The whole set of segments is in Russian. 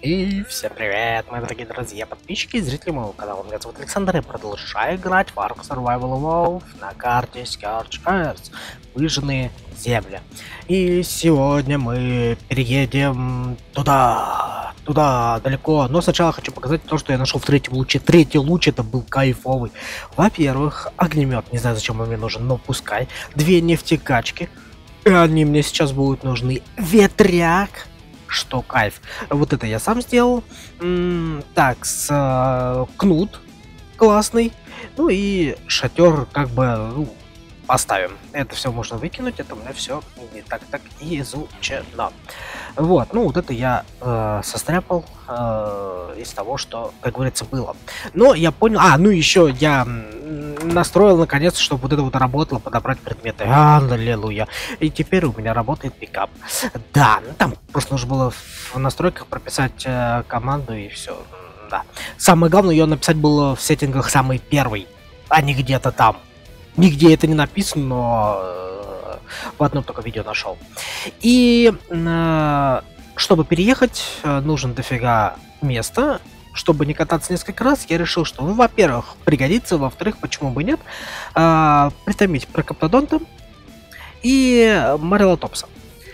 И всем привет, мои дорогие друзья, подписчики и зрители моего канала. Меня зовут Александр, я продолжаю играть в Ark Survival Evolved на карте Scorched Earth, выжженные земли. И сегодня мы переедем туда, далеко. Но сначала хочу показать то, что я нашел в третьем луче. Третий луч это был кайфовый. Во-первых, огнемет, не знаю зачем он мне нужен, но пускай. Две нефтекачки, они мне сейчас будут нужны. Ветряк. Что кайф. Вот это я сам сделал. Так, кнут классный. Ну и шатер как бы поставим. Это все можно выкинуть. Это у меня все не так изучено. Вот, ну вот это я состряпал из того, что, как говорится, было. Но я понял. Ну еще я настроил наконец, чтобы вот это вот работало, подобрать предметы. Аллилуйя. И теперь у меня работает пикап. Да, там просто нужно было в настройках прописать команду и все. Да. Самое главное, ее написать было в сеттингах самый первый, а не где-то там. Нигде это не написано, но в одном только видео нашел. И чтобы переехать, нужен дофига места. Чтобы не кататься несколько раз, я решил, что, ну, во-первых, пригодится, во-вторых, почему бы нет, притомить Прокоптодонта и Марилотопса.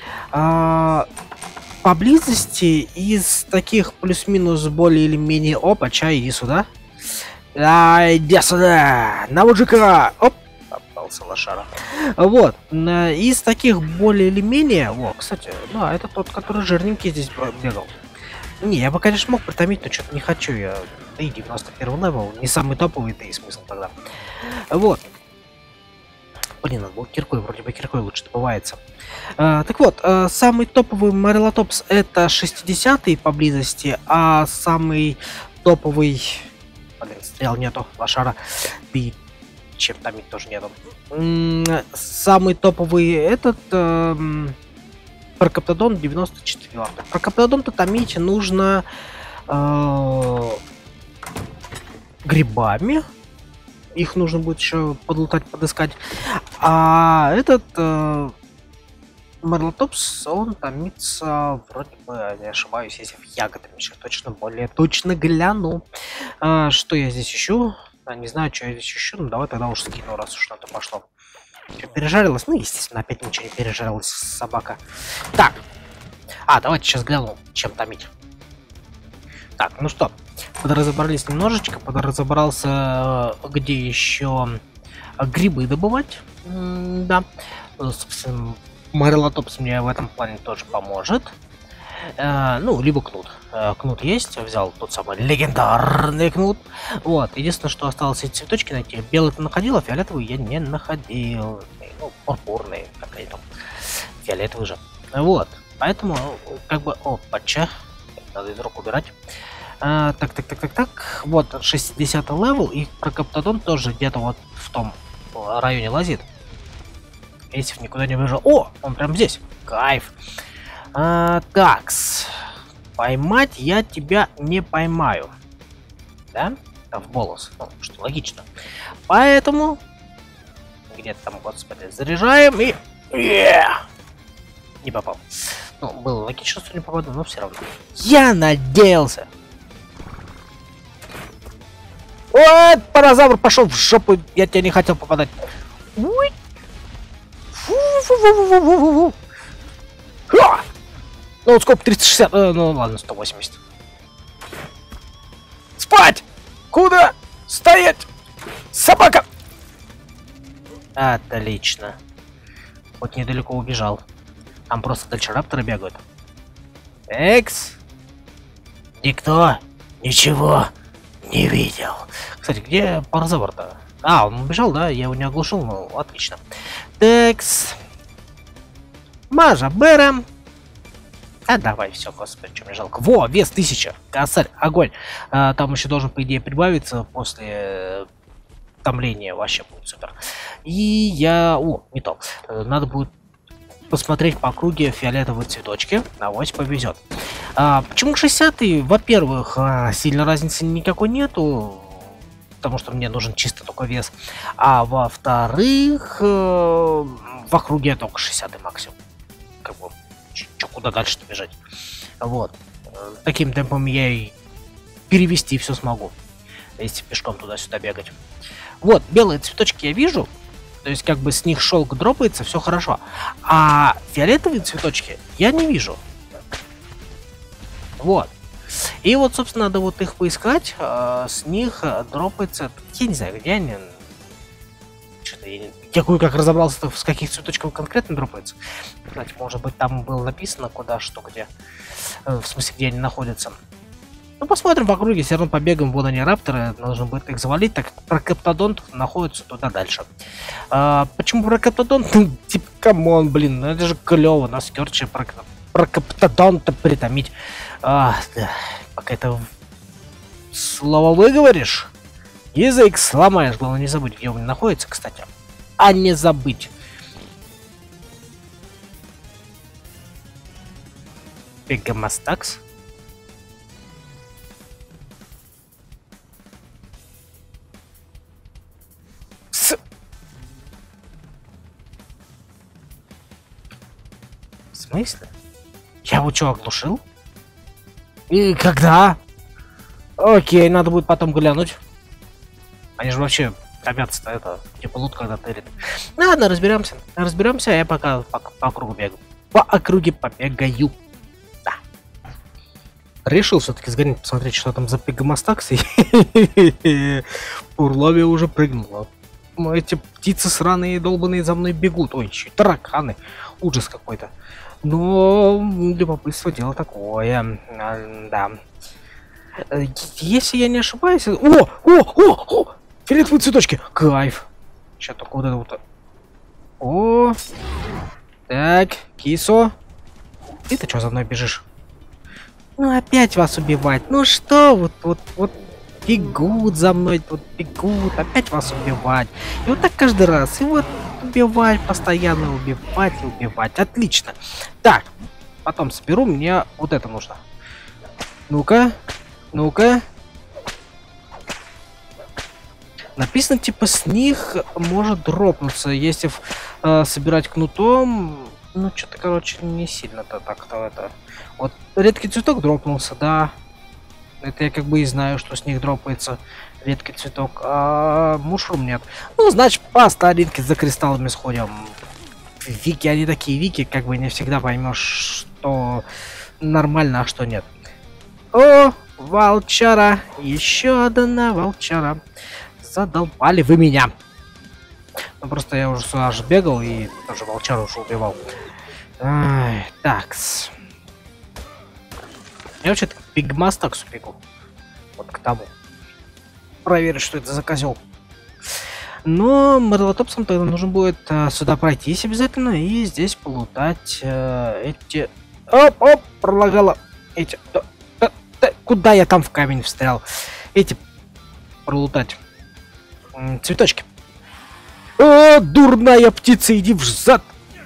Поблизости из таких плюс-минус более или менее... Опа, чай, иди сюда. Иди сюда! На мужика! Оп! Попался лошара. Вот. Из таких более или менее... О, кстати, да, это тот, который жирненький здесь бегал. Не, я бы, конечно, мог притомить, но что-то не хочу я. Да и 91 левел, не самый топовый, это и смысл тогда. Вот. Блин, надо было киркой, вроде бы киркой лучше добывается. Так вот, самый топовый Марилотопс это 60-й поблизости, а самый топовый... Блин, стрел нету, лошара. И чем томить тоже нету. Самый топовый этот... Прокоптодон 94. Прокоптодон-то томить нужно грибами. Их нужно будет еще подлутать, подыскать. А этот Марилотопс, он томится, вроде бы, не ошибаюсь, если в ягодами еще точно, более точно гляну. Что я здесь ищу? Не знаю, что я здесь ищу, ну давай тогда уж скину, раз уж на то пошло. Что, пережарилась? Ну, естественно, опять ничего не пережарилась, собака. Так. Давайте сейчас гляну, чем томить. Так, ну что, подразобрались немножечко, подразобрался, где еще грибы добывать. Да. Собственно, Марилотопс мне в этом плане тоже поможет. Ну, либо кнут. Кнут есть, взял тот самый легендарный кнут. Вот, единственное, что осталось эти цветочки найти. Белый-то находил, а фиолетовый я не находил. Ну, пурпурные, как они там. Фиолетовый же. Вот, поэтому, как бы, опача. Надо из рук убирать. Так. Вот, 60 левел, и Прокоптодон тоже где-то вот в том районе лазит. Если никуда не убежал. О, он прям здесь. Кайф. Такс. Поймать я тебя не поймаю. Да? В голос. Ну, что логично. Поэтому... Где-то там, господи, заряжаем и... Не попал. Ну, было логично, что не попаду, но все равно. Я надеялся. Ой, паразавр пошел в жопу. Я тебя не хотел попадать. Ой. Фу-фу-фу-фу-фу-фу-фу. Ну, сколько? 360. Ну, ладно, 180. Спать! Куда? Стоять! Собака! Отлично. Вот недалеко убежал. Там просто дальше рапторы бегают. Экс! Никто ничего не видел. Кстати, где паразавр-то? Он убежал, да? Я его не оглушил, ну, отлично. Текс. Мажа Бэра. Давай, все, господи, что мне жалко. Во, вес 1000. Косарь, огонь. Там еще должен, по идее, прибавиться после томления. Вообще будет супер. И я... не то. Надо будет посмотреть по округе фиолетовые цветочки. Авось повезет. Почему 60-й? Во-первых, сильно разницы никакой нету. Потому что мне нужен чисто только вес. А во-вторых, в округе только 60-й максимум. Как бы... Чё, куда дальше бежать? Вот. Таким темпом я и перевести все смогу, если пешком туда-сюда бегать. Вот, белые цветочки я вижу, то есть как бы с них шелк дропается, все хорошо. А фиолетовые цветочки я не вижу. Вот. И вот, собственно, надо вот их поискать, с них дропается, я не знаю, где они. Что-то я кое-как разобрался, с каких цветочков конкретно дропается. Кстати, может быть, там было написано, куда, что, где. В смысле, где они находятся. Ну, посмотрим в округе, все равно побегаем. Вон они, рапторы, нужно будет их завалить, так как прокептодонт находится туда дальше. Почему прокептодонт? Типа, камон, блин, ну это же клево, на скерче прокептодонта притомить. Да, пока это слово выговоришь, язык сломаешь. Главное не забыть, где он находится, кстати. А не забыть. Пегамастакс. В смысле? Я его что, оглушил? И когда? Окей, надо будет потом глянуть. Они же вообще томятся-то, это, типа лут когда тырит. Ладно, разберемся. Разберемся, а я пока по кругу бегаю. По округе побегаю. Да. Решил все-таки сгонять, посмотреть, что там за пегамастакс. И Пурловия уже прыгнула. Эти птицы сраные долбаные за мной бегут. Ой, еще тараканы. Ужас какой-то. Но любопытство дело такое. Да. Если я не ошибаюсь... О! Фиолетовые цветочки! Кайф! Сейчас только вот это вот... О! Так, кисо. Ты-то что за мной бежишь? Ну опять вас убивать. Ну что, вот бегут за мной, вот бегут, опять вас убивать. И вот так каждый раз. И вот убивать, постоянно убивать и убивать. Отлично. Так, потом соберу, мне вот это нужно. Ну-ка, ну-ка. Написано, типа, с них может дропнуться, если собирать кнутом. Ну, что-то, короче, не сильно-то так-то это. Вот редкий цветок дропнулся, да. Это я как бы и знаю, что с них дропается редкий цветок, а мушрум нет. Ну, значит, по старинке за кристаллами сходим. Вики, они такие вики, как бы не всегда поймешь, что нормально, а что нет. О, волчара! Еще одна волчара. Задолбали вы меня. Ну, просто я уже сюда же бегал и тоже волчару уже убивал. Такс. Я вообще-то к пигмастаксу бегу. Вот к тому. Проверить, что это за козел. Но мерлотопсам тогда нужно будет сюда пройтись обязательно и здесь полутать эти... Оп, пролагало. Эти... Куда я там в камень встрял? Эти... Пролутать. Цветочки. О, дурная птица, иди в зад.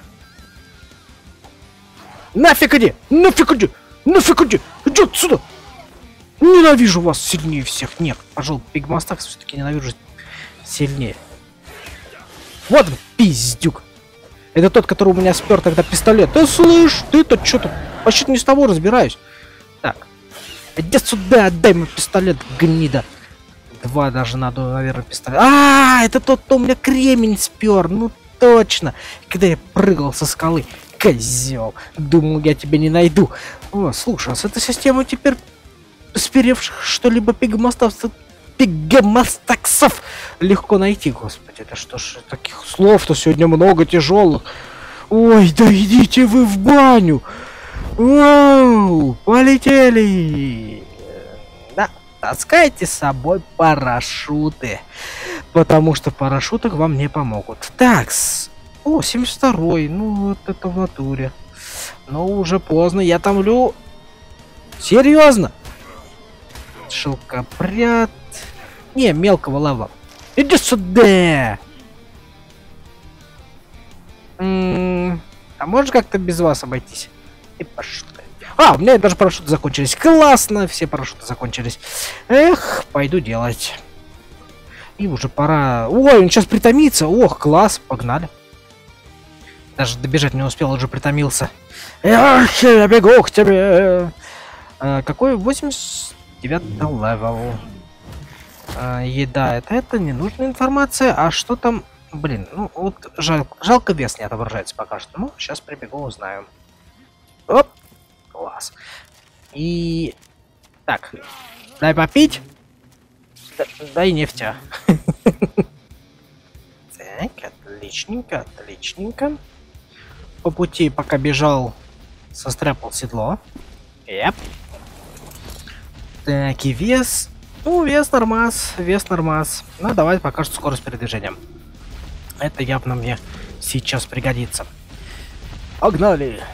Нафиг иди! Нафиг иди! Нафиг иди! Иди отсюда! Ненавижу вас сильнее всех. Нет, пожалуй, пигмастакс все-таки ненавижу сильнее. Вот он, пиздюк. Это тот, который у меня спер тогда пистолет. Да слышь, ты-то что-то вообще не с того разбираюсь. Так, иди сюда, отдай мой пистолет, гнида. Два даже надо, наверное, пистолет. Это тот, кто у меня кремень спер. Ну точно. Когда я прыгал со скалы. Козел. Думал, я тебя не найду. О, слушай, а с этой системой теперь сперевших что-либо пигмастаксов легко найти. Господи, это что ж таких слов-то сегодня много тяжелых. Ой, да идите вы в баню. Вау, полетели. Да, таскайте с собой парашюты. Потому что парашютах вам не помогут. Такс. О, 72-й. Ну, вот это в натуре. Но уже поздно, я томлю. Серьезно? Шелкопряд. Не, мелкого лава. Иди сюда. А можешь как-то без вас обойтись? И парашюты. У меня даже парашюты закончились. Классно, все парашюты закончились. Эх, пойду делать. И уже пора... Ой, он сейчас притомится. Ох, класс, погнали. Даже добежать не успел, уже притомился. Эх, я бегу к тебе. Какой 89 левел? Еда, это ненужная информация. А что там? Блин, ну вот жалко вес не отображается пока что. Ну, сейчас прибегу, узнаю. Оп, класс. И... Так, дай попить. Дай нефтя. Так, отличненько, отличненько. По пути, пока бежал, состряпал седло. Еп. Так, и вес. Ну, вес нормас, вес нормас. Ну, давай пока что скорость передвижения. Это явно мне сейчас пригодится. Погнали!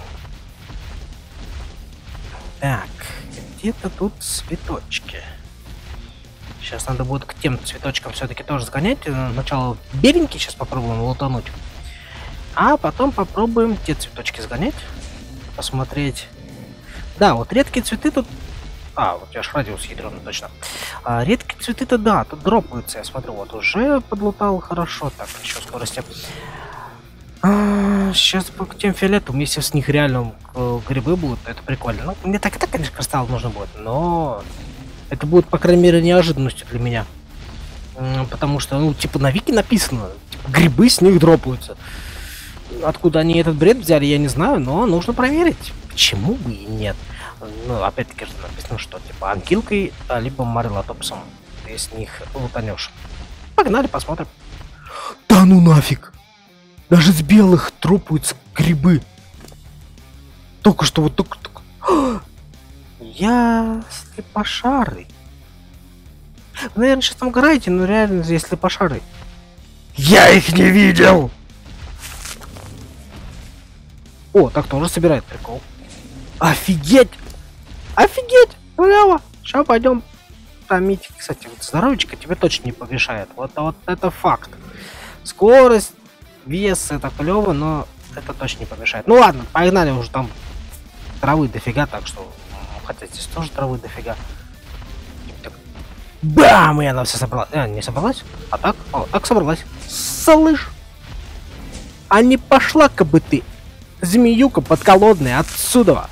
Так, где-то тут цветочки. Сейчас надо будет к тем цветочкам все-таки тоже сгонять. Сначала беленький сейчас попробуем лутануть. А потом попробуем те цветочки сгонять. Посмотреть. Да, вот редкие цветы тут... вот я ж радиус ядреный, точно. Редкие цветы-то, да, тут дропаются. Я смотрю, вот уже подлутал хорошо. Так, еще скорости. Сейчас к тем фиолетовым, если с них реально грибы будут, это прикольно. Ну, мне так и так, конечно, кристалл нужно будет, но... Это будет, по крайней мере, неожиданностью для меня. Потому что, ну, типа, на вики написано, типа, грибы с них дропаются. Откуда они этот бред взяли, я не знаю, но нужно проверить. Почему бы и нет? Ну, опять-таки, написано, что, типа, анкилкой, либо марилотопсом. Ты с них лутанешь. Погнали, посмотрим. Да ну нафиг! Даже с белых дропаются грибы. Только что, вот только... Я слепошарый. Вы, наверное, сейчас там играете, но реально здесь слепошарый. Я их не видел! О, так тоже собирает, прикол. Офигеть! Офигеть! Браво! Сейчас пойдем томить. Кстати, вот здоровечко тебе точно не помешает. Вот это факт. Скорость, вес, это клево, но это точно не помешает. Ну ладно, погнали уже, там травы дофига, так что... Хотя здесь тоже травы дофига. Бам! И она все собралась. Не собралась? А так? О, так собралась. Слышь! А не пошла-ка бы ты, змеюка подколодная, отсюда!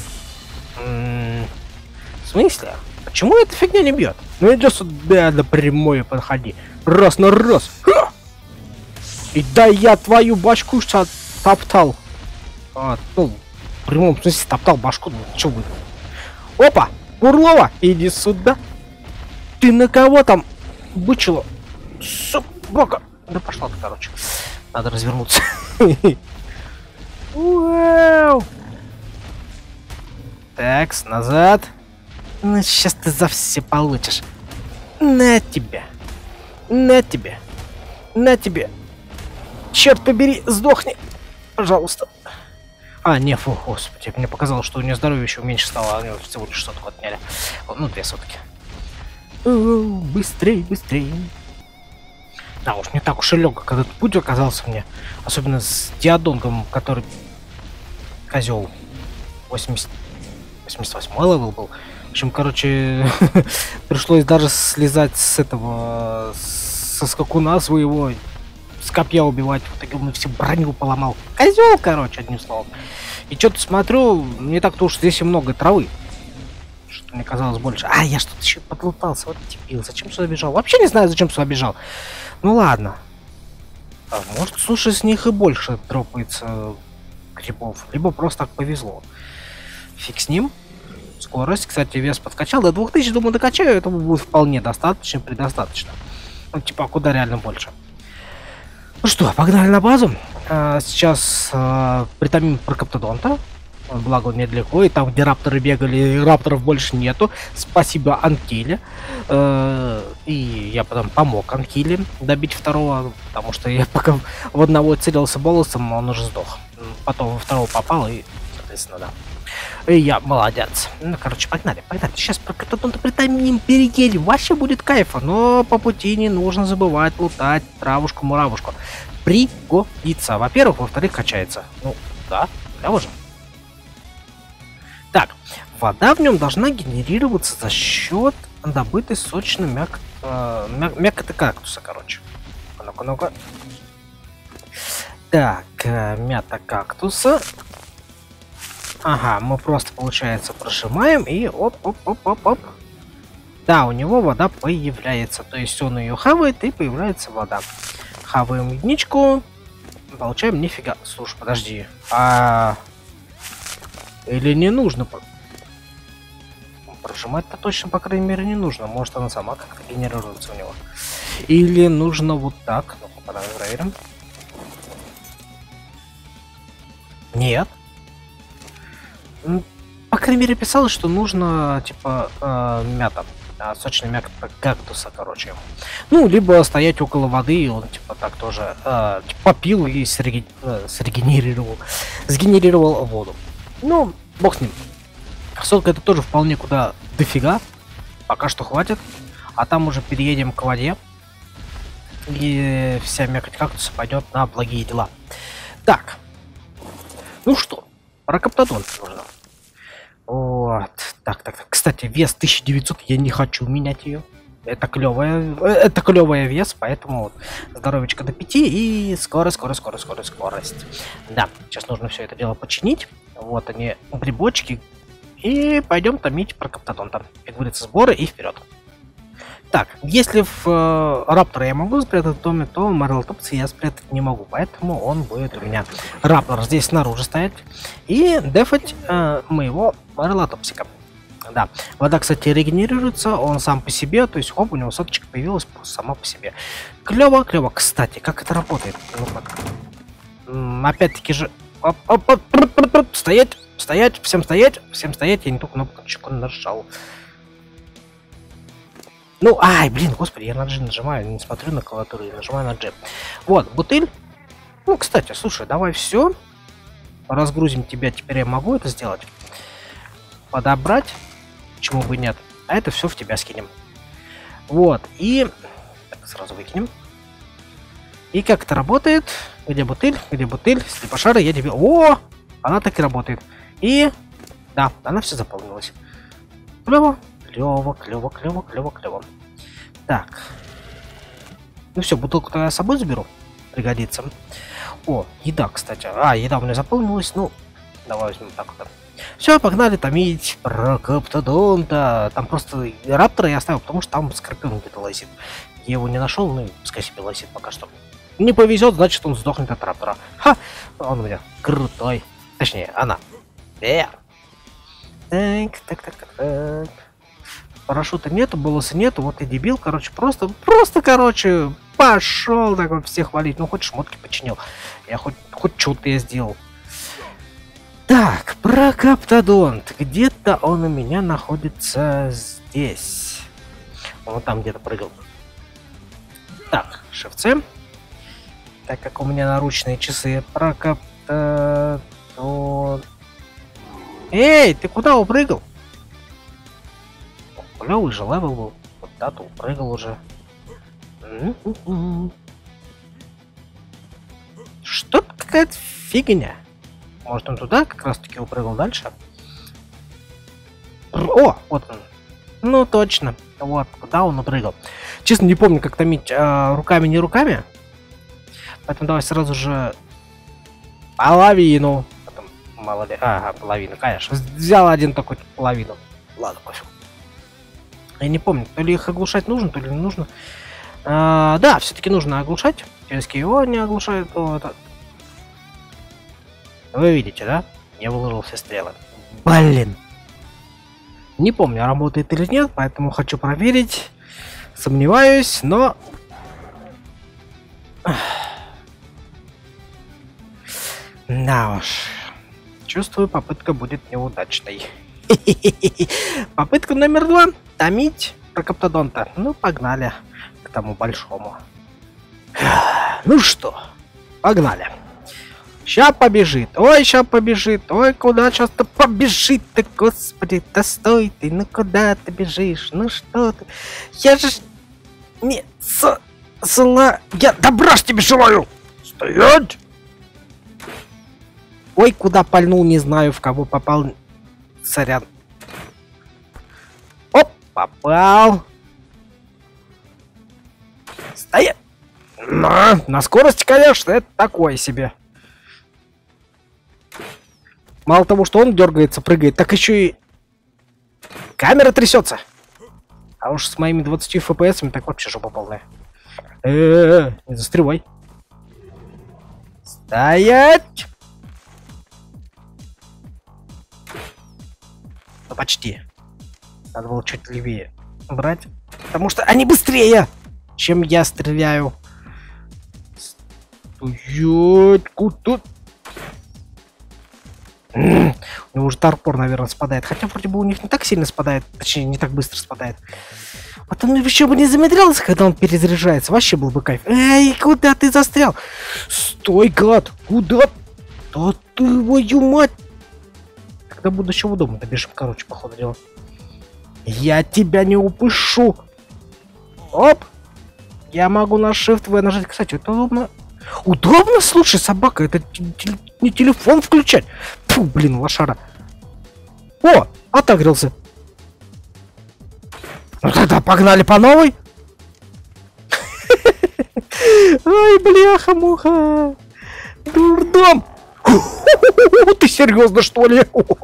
В смысле? Почему эта фигня не бьет? Ну иди сюда, на прямое подходи. Раз на раз. Ха! И да я твою башку топтал. Ну, в прямом смысле топтал башку. Ну, что вы? Опа! Бурлова, иди сюда. Ты на кого там бычила? Собака. Да пошла ты, короче. Надо развернуться. Вау. Так, назад. Ну, сейчас ты за все получишь. На тебе. На тебе. На тебе. Черт побери, сдохни. Пожалуйста. Не, фу, господи, мне показалось, что у нее здоровье еще меньше стало, а у нее всего лишь сотку отняли. Ну, 2 сотки. Быстрей, быстрей. Да уж, не так уж и легко, когда этот путь оказался мне. Особенно с диадонгом, который... Козел. 88 левел был. В общем, короче, пришлось даже слезать с этого... Со скакуна своего. С копья убивать. В итоге он всю броню поломал. Козел, короче, одним словом. И что-то смотрю, не так-то уж здесь и много травы. Что мне казалось больше. Я что-то еще подлутался. Вот дебил. Зачем сюда бежал? Вообще не знаю, зачем сюда бежал. Ну ладно. Может, слушай, с них и больше дропается грибов. Либо просто так повезло. Фиг с ним. Скорость. Кстати, вес подкачал. До 2000, думаю, докачаю. Этого будет вполне достаточно, предостаточно. Ну, типа, а куда реально больше? Ну что, погнали на базу. Сейчас притомим Прокоптодонта. Благо он недалеко, и там, где рапторы бегали, рапторов больше нету. Спасибо Анкиле. И я потом помог Анкиле добить второго, потому что я пока в одного целился болосом, он уже сдох. Потом во второго попал, и, соответственно, да. И я молодец. Ну, короче, погнали. Сейчас Прокоптодонта притомим, перегель. Вообще будет кайфа, но по пути не нужно забывать лутать травушку-муравушку. Пригодится. Во-первых, во-вторых, качается. Ну, да, клево же. Так, вода в нем должна генерироваться за счет добытой сочной мякоты кактуса, короче. Ну-ка, ну-ка. Так, мята кактуса. Ага, мы просто, получается, прожимаем и оп-оп-оп-оп-оп. Да, у него вода появляется. То есть он ее хавает и появляется вода. Хаваем единичку. Получаем нифига. Слушай, подожди. Или не нужно? Прожимать-то точно, по крайней мере, не нужно. Может, она сама как-то генерируется у него. Или нужно вот так. Ну-ка, проверим. Нет. По крайней мере, писалось, что нужно, типа, мята. Сочный мята кактуса, короче. Ну, либо стоять около воды, и он, типа, так тоже типа, попил и сгенерировал воду. Ну, бог с ним. Солка это тоже вполне куда дофига. Пока что хватит. А там уже переедем к воде. И вся мякоть кактуса пойдет на благие дела. Так. Ну что, про каптодон нужно. Вот. Так. Кстати, вес 1900, я не хочу менять ее. Это клевая вес, поэтому вот, здоровечко до 5 и скорость. Да, сейчас нужно все это дело починить. Вот они, грибочки. И пойдем томить про каптодонта. Как говорится, сборы и вперед. Так, если в Раптора я могу спрятать в доме, то Марлтопса я спрятать не могу. Поэтому он будет у меня Раптор здесь снаружи стоять. И дефать моего Марлтопсика. Да, вода, кстати, регенерируется, он сам по себе, то есть, хоп, у него соточка появилась сама по себе. Клево. Кстати, как это работает? Опять-таки же... Стоять, всем стоять, я не ту кнопочку нажал. Ну, блин, господи, я на G нажимаю, не смотрю на клавиатуру, я нажимаю на G. Вот, бутыль. Ну, кстати, слушай, давай все. Разгрузим тебя, теперь я могу это сделать. Подобрать. Почему бы нет? А это все в тебя скинем. Вот, и... Так, сразу выкинем. И как это работает? Где бутыль? Слепошары, я тебе... О! Она так и работает. И... Да, она все заполнилась. Клево. Так. Ну все, бутылку-то я с собой заберу. Пригодится. О, еда, кстати. Еда у меня заполнилась. Ну, давай возьмем так вот. Все, погнали томить про каптодонта. Там просто Раптора я оставил, потому что там Скорпион где-то лазит. Я его не нашел, ну и пускай себе лазит пока что. Не повезет, значит он сдохнет от Раптора. Ха! Он у меня крутой. Точнее, она. Так. Парашюта нету, болоса нету, вот и дебил, короче, просто, короче, пошел так вот всех валить. Ну, хоть шмотки починил. Я хоть что-то я сделал. Так, про каптодонт. Где-то он у меня находится здесь. Он там где-то прыгал. Так, Shift-C. Так как у меня наручные часы про каптодонт. Эй, ты куда упрыгал? Клевый же левел был. Куда-то упрыгал уже. Что-то какая-то фигня. Может, он туда как раз-таки упрыгал дальше? О, вот он. Ну, точно. Вот, куда он упрыгал. Честно, не помню, как томить руками, не руками. Поэтому давай сразу же половину. Потом, мало ли... половину, конечно. Взял один такой половину. Ладно, пофиг. Я не помню, то ли их оглушать нужно, то ли не нужно. Да, все-таки нужно оглушать. Если его не оглушают, то это... Вы видите, да? Я выложил все стрелы. Блин! Не помню, работает или нет, поэтому хочу проверить. Сомневаюсь, но... Да уж. Чувствую, попытка будет неудачной. Попытка номер 2. Томить про каптодонта. Ну, погнали к тому большому. Ну что, погнали. Ща побежит. Ой, ща побежит. Ой, куда часто побежит-то, господи, да стой ты, ну куда ты бежишь? Ну что ты? Я же не зла... Я добра ж тебе желаю! Стоять! Ой, куда пальнул, не знаю, в кого попал. Сорян. Оп, попал. Стоять! На скорости, конечно, это такое себе. Мало того, что он дергается, прыгает, так еще и камера трясется. А уж с моими 20 FPS так вообще жопа полная. Не застревай. Стоять! Ну почти. Надо было чуть левее брать. Потому что они быстрее, чем я стреляю. Стоять! Куда? У него уже торпор, наверное, спадает. Хотя вроде бы у них не так сильно спадает. Точнее, не так быстро спадает. Вот он еще бы не замедлялся, когда он перезаряжается. Вообще был бы кайф. Эй, куда ты застрял? Стой, гад! Куда? Да твою мать! Когда буду еще в дом добежим, короче, походу дела. Я тебя не упышу! Оп! Я могу на Shift-V нажать. Кстати, это удобно. Удобно? Слушай, собака, это не телефон включать. Фу, блин, лошара. О, отогрелся. Ну тогда погнали по новой. Ой, бляха-муха. Дурдом. Ты серьезно, что ли?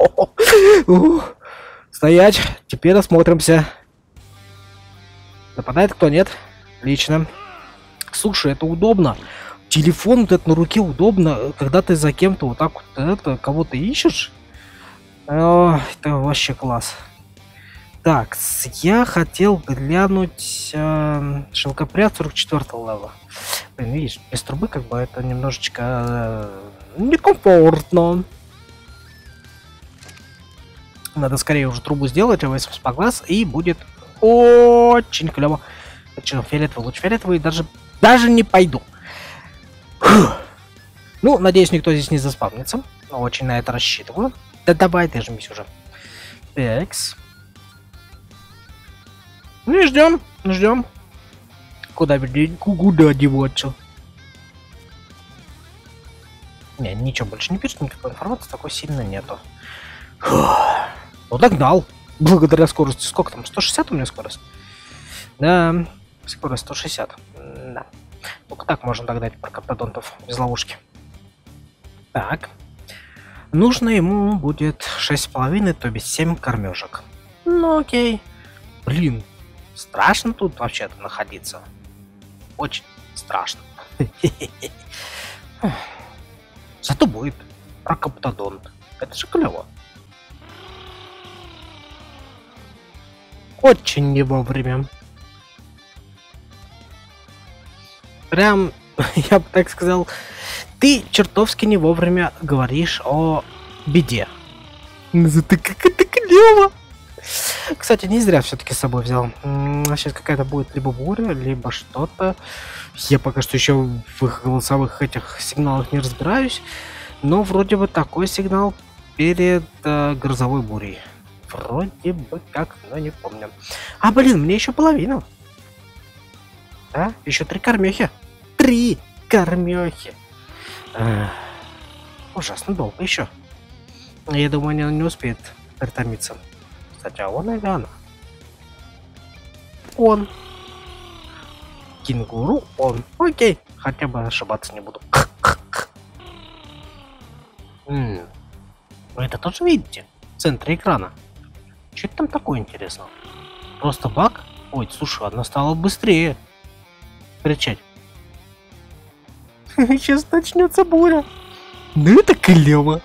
Стоять. Теперь осмотримся. Нападает кто, нет? Отлично. Слушай, это удобно. Телефон вот этот на руке удобно, когда ты за кем-то вот так вот это кого-то ищешь. О, это вообще класс. Так, я хотел глянуть шелкопряд 44 левела. Блин, видишь, без трубы как бы это немножечко некомфортно. Надо скорее уже трубу сделать, АВС по глаз, и будет очень клево. Фиолетовый, луч фиолетовый, даже не пойду. Фух. Ну, надеюсь, никто здесь не заспавнится. Очень на это рассчитываю. Да давай, ты жмись уже. Такс. Ну и ждем. Куда деваться? Не, ничего больше не пишет, никакой информации такой сильно нету. Фух. Ну догнал. Благодаря скорости. Сколько там? 160 у меня скорость? Да, скорость 160. Да. Только так можно догнать паркоптодонтов без ловушки. Так. Нужно ему будет 6,5, то есть 7 кормежек. Ну окей. Блин, страшно тут вообще-то находиться. Очень страшно. Зато будет паркоптодонт. Это же клево. Очень не вовремя. Прям, я бы так сказал, ты чертовски не вовремя говоришь о беде. Зато как это клево! Кстати, не зря все-таки с собой взял. Сейчас какая-то будет либо буря, либо что-то. Я пока что еще в их голосовых этих сигналах не разбираюсь. Но вроде бы такой сигнал перед грозовой бурей. Вроде бы как, но не помню. А, блин, мне еще половину. Да? Еще 3 кормехи. 3 кормехи. Ужасно долго еще. Я думаю, он не успеет притомиться. Кстати, а он или она? Он. Кенгуру он. Окей. Хотя бы ошибаться не буду. Вы это тоже видите? В центре экрана. Что это там такое, интересно? Просто баг? Ой, слушай, она стала быстрее кричать. Сейчас начнется буря. Ну это клево.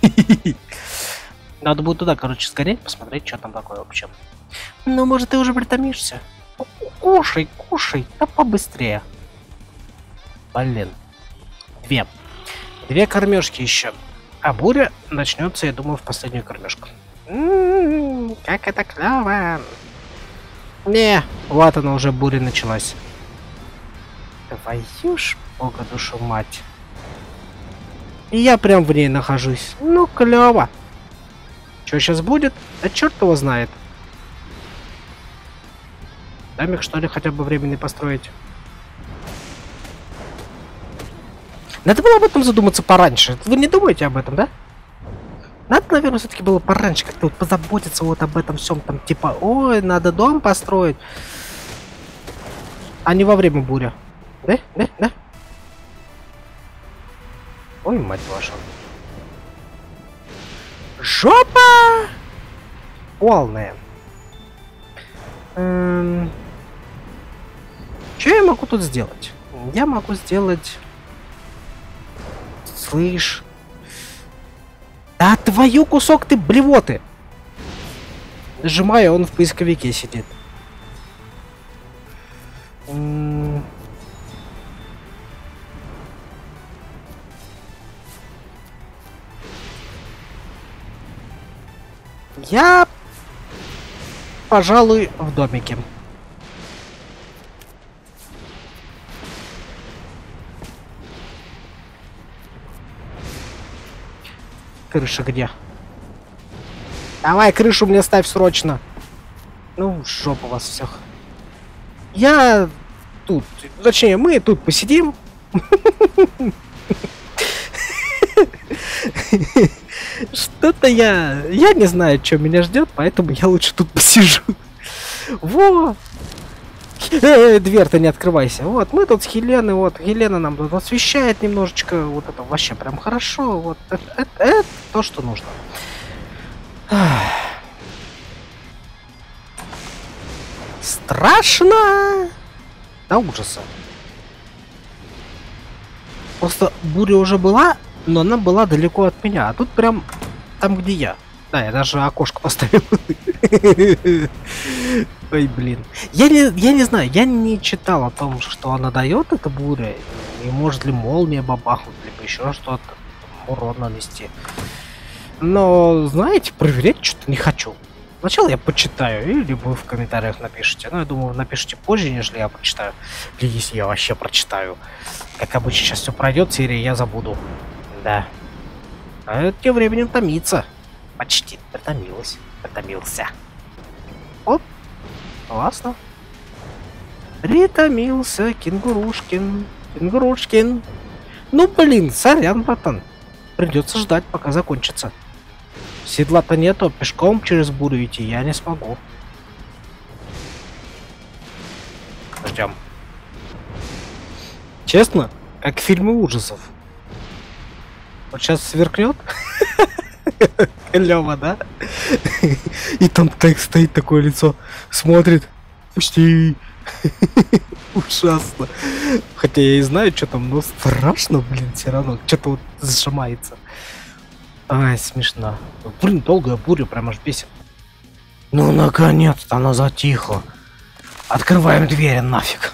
Надо будет туда, короче, сгореть, посмотреть, что там такое вообще. Ну, может, ты уже притомишься? Кушай, да побыстрее. Блин. 2 кормежки еще. А буря начнется, я думаю, в последнюю кормежку. Как это клево. Не, вот она уже буря началась. Твою ж бога душу мать. И я прям в ней нахожусь. Ну, клево. Что сейчас будет? Да черт его знает. Домик, что ли, хотя бы временный построить? Надо было об этом задуматься пораньше. Вы не думаете об этом, да? Надо, наверное, все-таки было пораньше как-то вот позаботиться вот об этом всем. Там типа, ой, надо дом построить. А не во время буря. Да? Ой, мать вашу. Жопа! Полная. Что я могу тут сделать? Я могу сделать... Слышь... Да твою кусок ты блевоты! Нажимаю, он в поисковике сидит. Я, пожалуй, в домике. Крыша где? Давай крышу мне ставь срочно. Ну, в жопу вас всех. Я тут, точнее, мы тут посидим. Что-то я не знаю, что меня ждет, поэтому я лучше тут посижу. Во! Дверь-то не открывайся. Вот, мы тут с Хеленой, вот, Елена нам тут освещает немножечко, вот это вообще прям хорошо, вот, это то, что нужно. Страшно! До ужаса. Просто буря уже была, но она была далеко от меня, а тут прям там, где я. Да, я даже окошко поставил. Ой, блин. Я не знаю, я не читал о том, что она дает, эта буря. И может ли молния бабахнуть, либо еще что-то. Урон нанести. Но, знаете, проверять что-то не хочу. Сначала я почитаю, или вы в комментариях напишите. Ну, я думаю, напишите позже, нежели я прочитаю. Или если я вообще прочитаю. Как обычно, сейчас все пройдет, серия я забуду. Да. А тем временем томится. Почти притомилась. Притомился. Оп. Классно. Притомился Кенгурушкин. Кенгурушкин. Ну, блин, сорян, братан. Придется ждать, пока закончится. Седла-то нету, пешком через бурю идти я не смогу. Ждем. Честно, как фильмы ужасов. Вот сейчас сверкнет. Клево, да? И там так стоит такое лицо, смотрит. Пусти. Ужасно. Хотя я и знаю, что там, но страшно, блин, все равно. Что-то вот сжимается. Ай, смешно. Блин, долгая буря, прям аж бесит. Ну, наконец-то она затихла. Открываем двери нафиг.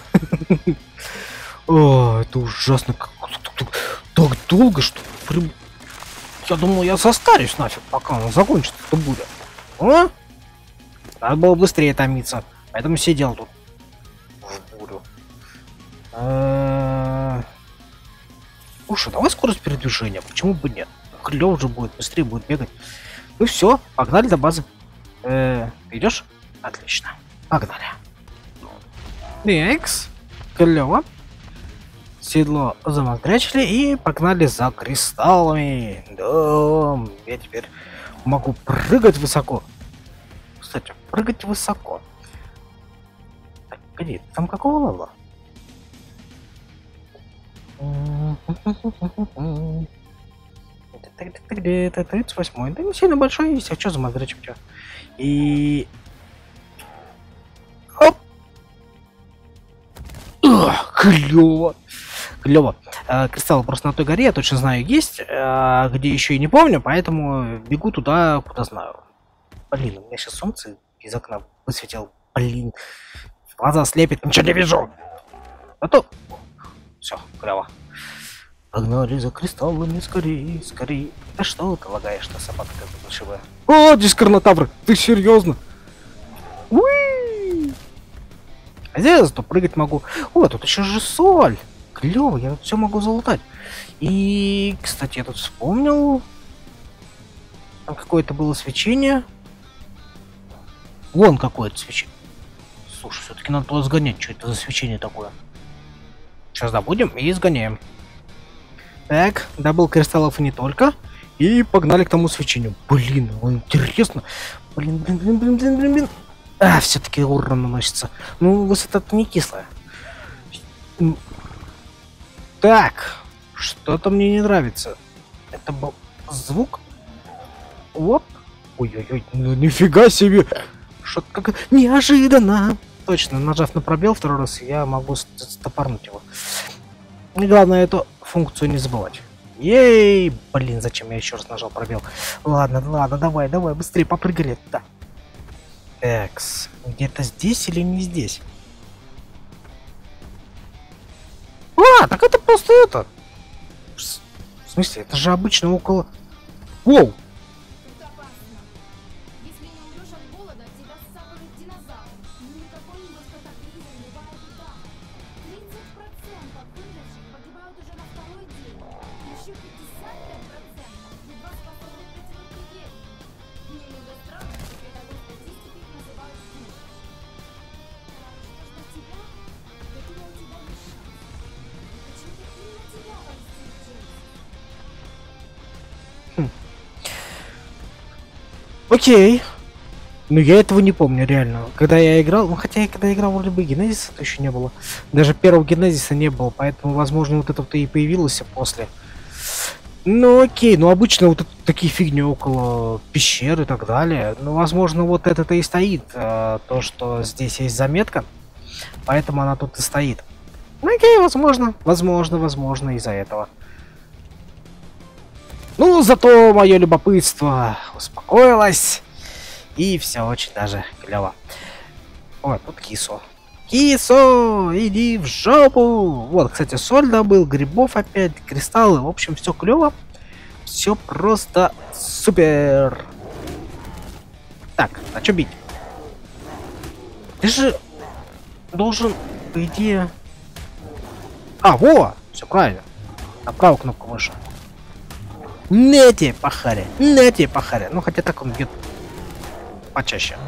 О, это ужасно. Так долго, что прям... Я думал, я состарюсь нафиг, пока она закончится, эта буря. О! Надо было быстрее томиться. Поэтому сидел тут. В бурю. Слушай, давай скорость передвижения. Почему бы нет? Клёв же будет, быстрее будет бегать. Ну все, погнали до базы. Идешь? Отлично. Погнали. Экс. Клево. Седло заматрячили и погнали за кристаллами. Да, я теперь могу прыгать высоко. Кстати, прыгать высоко. Так, погоди, там какого левела? Это 38. Да не сильно большой есть, а что за моздрячок у тебя? И... Оп! Клево! Клево. Кристалл просто на той горе, я точно знаю, есть. Где еще и не помню, поэтому бегу туда, куда знаю. Блин, у меня сейчас солнце из окна высветил. Блин. Глаза слепит, ничего не вижу. А то... Все, клево. Погнали за кристаллами, скорее, скорее. Да что ты лагаешь-то, собака душевая? О, здесь карнотавры! Ты серьезно? Уи! А здесь зато прыгать могу. О, тут еще же соль. Клево, я тут все могу залутать. И, кстати, я тут вспомнил. Там какое-то было свечение. Вон какое-то свечение. Слушай, все-таки надо было сгонять. Что это за свечение такое? Сейчас добудем и сгоняем. Так, добыл кристаллов и не только. И погнали к тому свечению. Блин, интересно. Блин. А, все-таки урон наносится. Ну, высота-то не кислая. Так, что-то мне не нравится. Это был звук. Оп. Ой-ой-ой, ну нифига себе. Что-то как неожиданно. Точно, нажав на пробел второй раз, я могу стопорнуть его. И главное эту функцию не забывать. Ей, блин, зачем я еще раз нажал пробел? Ладно, ладно, давай, быстрее попрыгали. Да. Экс, где-то здесь или не здесь? А, так это просто это. В смысле, это же обычно около... Воу! Окей. Но я этого не помню, реально. Когда я играл, ну хотя я когда играл, вроде бы Генезиса то еще не было. Даже первого Генезиса не было, поэтому, возможно, вот это-то и появилось после. Ну окей, ну обычно вот такие фигни около пещер и так далее. Ну, возможно, вот это-то и стоит. То, что здесь есть заметка, поэтому она тут и стоит. Ну окей, возможно, из-за этого. Ну, зато мое любопытство успокоилось. И все очень даже клево. Ой, тут кисо. Кисо, иди в жопу. Вот, кстати, соль добыл, грибов опять, кристаллы. В общем, все клево. Все просто супер. Так, а что бить? Ты же должен, по идее... А, во! Все правильно. На правую кнопку мыши. На тебе, пахаря. Ну, хотя так он бьет почаще.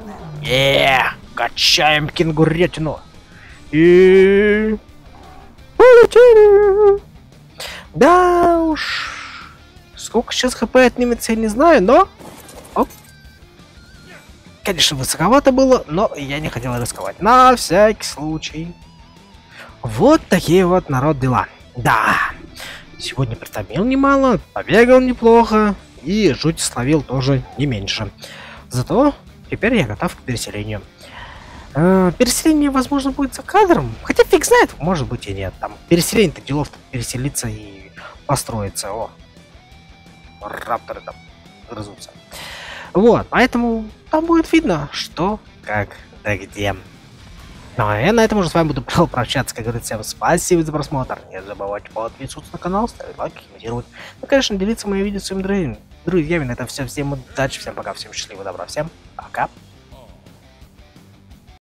Качаем кенгурятину. И... полетели. Да уж. Сколько сейчас хп отнимется, я не знаю, но... Оп. Конечно, высоковато было, но я не хотел рисковать. На всякий случай. Вот такие вот, народ, дела. Да. Сегодня притомил немало, побегал неплохо и жуть словил тоже не меньше. Зато теперь я готов к переселению. Переселение, возможно, будет за кадром. Хотя фиг знает, может быть и нет. Там переселение-то делов переселиться и построиться. О, рапторы там грызутся. Вот, поэтому там будет видно, что, как, да где. Ну а я на этом уже с вами буду прощаться. Как говорится, всем спасибо за просмотр. Не забывайте подписываться на канал, ставить лайки, комментировать. Ну, конечно, делиться моими видео с своими друзьями. На этом все. Всем удачи, всем пока, всем счастливого, добра, всем пока.